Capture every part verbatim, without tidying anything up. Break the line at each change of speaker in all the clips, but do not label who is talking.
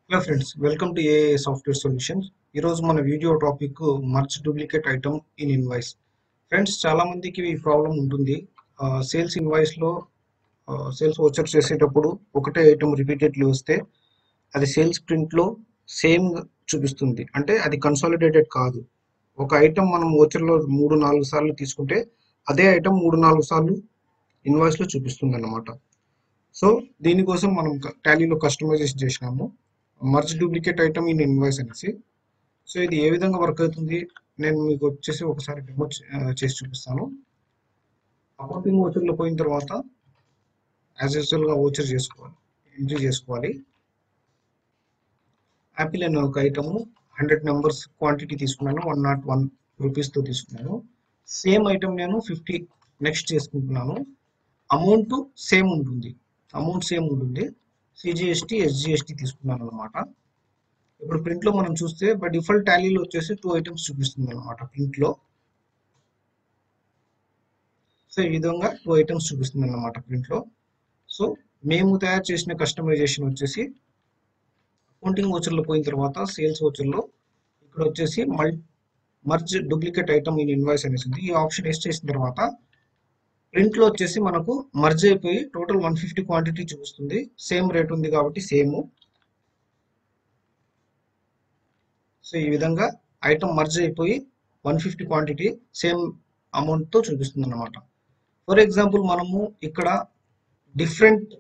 Hello friends, welcome to A I Software Solutions. ఈ రోజు మన video topic merge duplicate item in invoice. Friends, చాలా మందికి ఈ ప్రాబ్లం ఉంటుంది. సేల్స్ ఇన్వాయిస్ లో సేల్స్ వోచర్ చేసేటప్పుడు ఒకటే ఐటమ్ రిపీటెడ్లీ వస్తే అది సేల్స్ ప్రింట్ లో సేమ్ చూపిస్తుంది. అంటే అది కన్సాలిడేటెడ్ కాదు. ఒక ఐటమ్ మనం వోచర్ లో మూడు నాలుగు సార్లు తీసుకుంటే అదే ఐటమ్ మూడు నాలుగు సార్లు ఇన్వాయిస్ లో చూపిస్తుంది అన్నమాట. సో దీనికోసం మనం టాలీలో కస్టమైజేషన్ చేసినాము merge duplicate item in invoice అనేసి. సో ఇది ఏ విధంగా వర్క్ అవుతుంది నేను మీకు వచ్చేసి ఒకసారి డెమో చేసి చూపిస్తాను. అకౌంటింగ్ ఓచర్లో పోయిన తర్వాత యాజ్ యూజువల్గా ఓచర్ చేసుకోవాలి, ఎంట్రీ చేసుకోవాలి. యాపిల్ అనే ఒక ఐటమ్ హండ్రెడ్ నెంబర్స్ క్వాంటిటీ తీసుకున్నాను, వన్ నాట్ వన్ రూపీస్తో తీసుకున్నాను. సేమ్ ఐటమ్ నేను ఫిఫ్టీ నెక్స్ట్ చేసుకుంటున్నాను. అమౌంట్ సేమ్ ఉంటుంది, అమౌంట్ సేమ్ ఉంటుంది. సిజిఎస్టీ ఎస్జిఎస్టీ తీసుకున్నాను అనమాట. ఇప్పుడు ప్రింట్ లో మనం చూస్తే బై డిఫాల్ట్ టాలీలో వచ్చేసి టూ ఐటమ్స్ చూపిస్తుంది అనమాట ప్రింట్ లో. సో ఈ విధంగా టూ ఐటమ్స్ చూపిస్తుంది అనమాట ప్రింట్ లో. సో మేము తయారు చేసిన కస్టమైజేషన్ వచ్చేసి అకౌంటింగ్ ఓచర్లో పోయిన తర్వాత సేల్స్ ఓచర్లో ఇక్కడ వచ్చేసి మల్ merge duplicate item in invoice అనేసి ఉంది. ఈ ఆప్షన్ వేస్ట్ చేసిన తర్వాత ప్రింట్ లో వచ్చేసి మనకు మర్జ్ అయిపోయి టోటల్ వన్ ఫిఫ్టీ క్వాంటిటీ చూపిస్తుంది. సేమ్ రేట్ ఉంది కాబట్టి సేమ్. సో ఈ విధంగా ఐటమ్ మర్జ్ అయిపోయి వన్ ఫిఫ్టీ క్వాంటిటీ సేమ్ అమౌంట్తో చూపిస్తుంది అన్నమాట. ఫర్ ఎగ్జాంపుల్ మనము ఇక్కడ డిఫరెంట్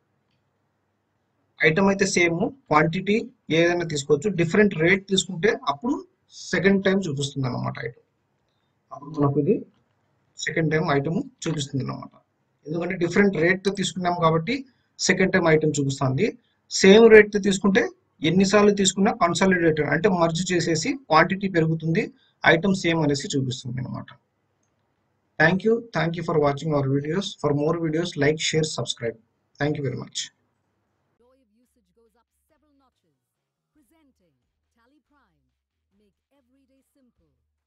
ఐటమ్ అయితే సేమ్ క్వాంటిటీ ఏదైనా తీసుకోవచ్చు, డిఫరెంట్ రేట్ తీసుకుంటే అప్పుడు సెకండ్ టైం చూపిస్తుంది అన్నమాట ఐటమ్. అప్పుడు మనకు ఇది సెకండ్ టైం ఐటమ్ చూపిస్తుంది అన్నమాట. ఎందుకంటే డిఫరెంట్ రేట్తో తీసుకున్నాం కాబట్టి సెకండ్ టైం ఐటమ్ చూపిస్తుంది. సేమ్ రేట్తో తీసుకుంటే ఎన్నిసార్లు తీసుకున్నా కన్సాలిడేటెడ్ అంటే మర్జ్ చేసేసి క్వాంటిటీ పెరుగుతుంది, ఐటమ్ సేమ్ అనేసి చూపిస్తుంది అనమాట. Thank you thank you for watching our videos. For more videos like, share, subscribe. Thank you very much.
Joy of usage goes up several notches. Presenting Tally Prime. Make every day simple.